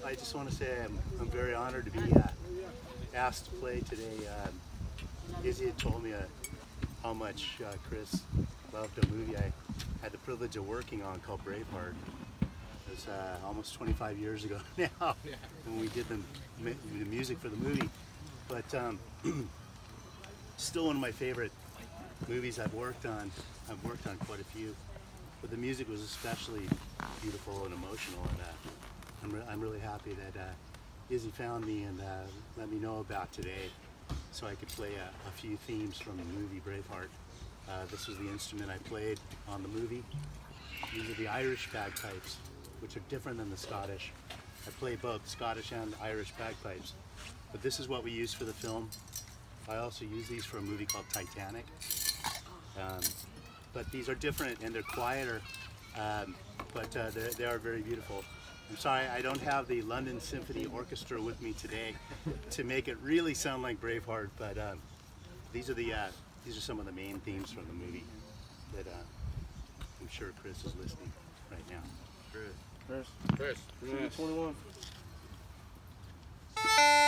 I just want to say I'm very honored to be asked to play today. Izzy had told me how much Chris loved a movie I had the privilege of working on called Braveheart. It was almost 25 years ago now when we did the music for the movie. But still one of my favorite movies I've worked on. I've worked on quite a few, but the music was especially beautiful and emotional. And I'm really happy that Izzy found me and let me know about today, so I could play a few themes from the movie Braveheart. This was the instrument I played on the movie. These are the Irish bagpipes, which are different than the Scottish. I play both Scottish and Irish bagpipes, but this is what we use for the film. I also use these for a movie called Titanic. But these are different and they're quieter, but they are very beautiful. I'm sorry I don't have the London Symphony Orchestra with me today to make it really sound like Braveheart, but these are some of the main themes from the movie that I'm sure Chris is listening right now. Chris. 21.